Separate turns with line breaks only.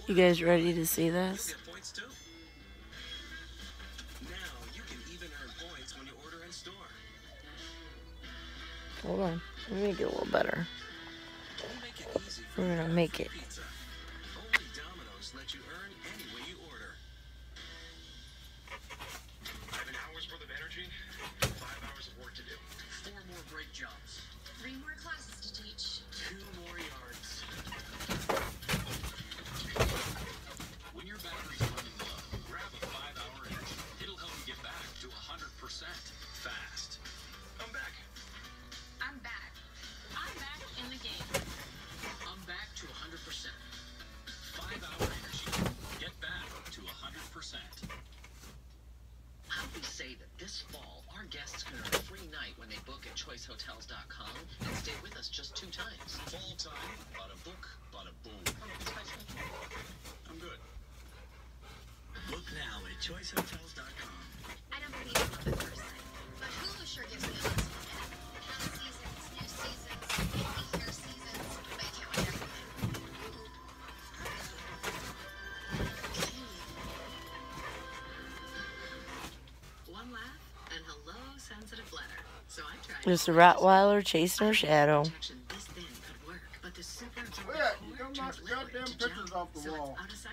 You guys ready to see this? Hold on. Let me make it a little better. We're gonna make it.
Only Domino's lets you earn any way you order. 7 hours worth of energy, 5 hours of work to do. 4 more break jobs.
3 more classes to teach.
2 more yards. When your battery's running low, grab a 5-hour energy. It'll help you get back to 100% fast. I'm back.
I'm back. I'm back in the game.
I'm back to 100%. 5-hour energy. Get back to 100%.
How we say that this fall, our guests can earn a free night when they book at choicehotels.com and stay with us just 2 times.
Fall time, bada book, bada boom. I'm good. Book now at choicehotels.com.
I don't believe in love at first sight, but Hulu sure gives me a lot to look at. Past seasons, new seasons, year seasons. I can't watch everything.
One laugh and hello, sensitive letter. So I tried.
Just a Rottweiler chasing her shadow.
Protection this thin could work, but the super
Yeah, you don't knock the goddamn pictures off the wall.
out of